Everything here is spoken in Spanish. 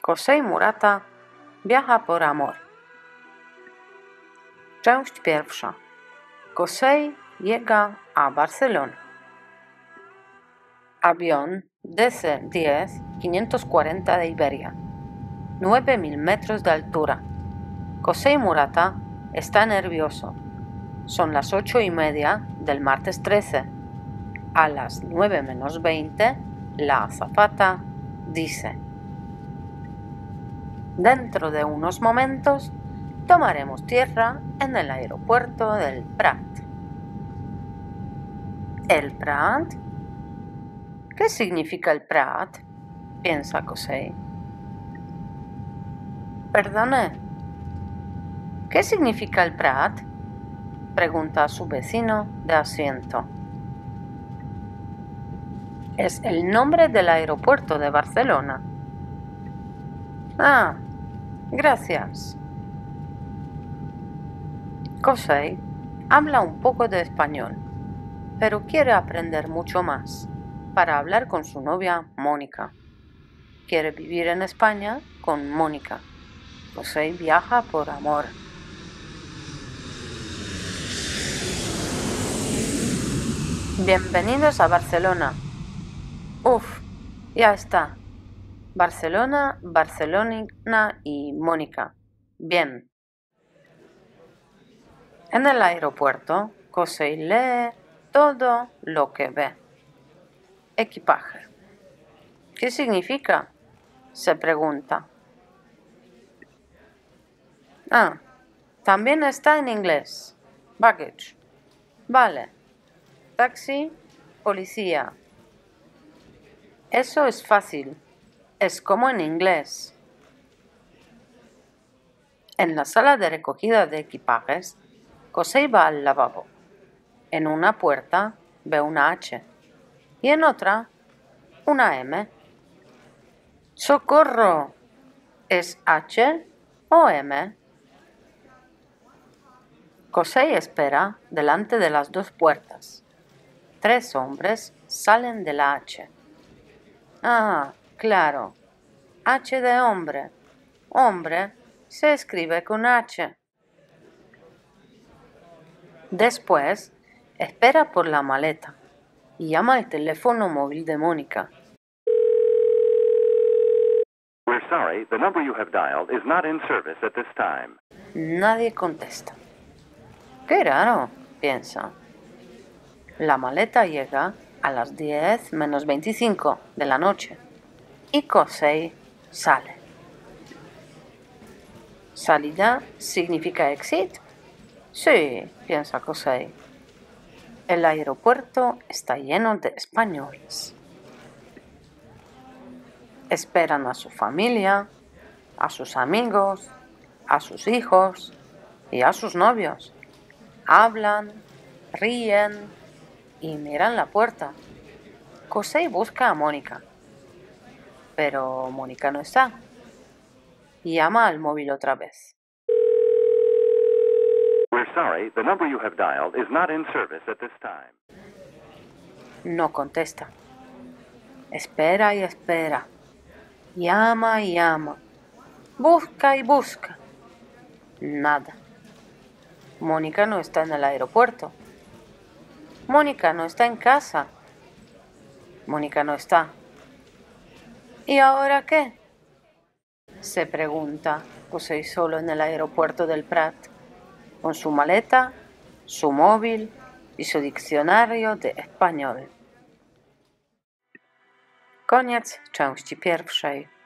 Kosei Murata viaja por amor. Część pierwsza. Kosei llega a Barcelona. Avión DC-10-540 de Iberia. 9.000 metros de altura. Kosei Murata está nervioso. Son las 8:30 del martes 13. A las 9 menos 20, la azafata dice: dentro de unos momentos tomaremos tierra en el aeropuerto del Prat. ¿El Prat? ¿Qué significa el Prat?, piensa Kosei. Perdone, ¿qué significa el Prat?, pregunta a su vecino de asiento. Es el nombre del aeropuerto de Barcelona. Ah, gracias. Kosei habla un poco de español, pero quiere aprender mucho más para hablar con su novia Mónica. Quiere vivir en España con Mónica. Kosei viaja por amor. Bienvenidos a Barcelona. Uf, ya está. Barcelona, Barcelona y Mónica. Bien. En el aeropuerto, Kosei lee todo lo que ve. Equipaje. ¿Qué significa?, se pregunta. Ah, también está en inglés. Baggage. Vale. Taxi, policía. Eso es fácil. Es como en inglés. En la sala de recogida de equipajes, Kosei va al lavabo. En una puerta ve una H y en otra una M. ¡Socorro! ¿Es H o M? Kosei espera delante de las dos puertas. 3 hombres salen de la H. Ah, claro. H de hombre. Hombre se escribe con H. Después, espera por la maleta y llama al teléfono móvil de Mónica. We're sorry, the number you have dialed is not in service at this time. Nadie contesta. Qué raro, piensa. La maleta llega a las 10 menos 25 de la noche y Kosei sale. ¿Salida significa exit? Sí, piensa Kosei. El aeropuerto está lleno de españoles. Esperan a su familia, a sus amigos, a sus hijos y a sus novios. Hablan, ríen y miran la puerta. Kosei busca a Mónica, pero Mónica no está. Llama al móvil otra vez. We're sorry, the number you have dialed is not in service at this time. No contesta. Espera y espera. Llama y llama. Busca y busca. Nada. Mónica no está en el aeropuerto. Mónica no está en casa. Mónica no está. ¿Y ahora qué?, se pregunta Kosei solo en el aeropuerto del Prat, con su maleta, su móvil y su diccionario de español. Koniec części pierwszej.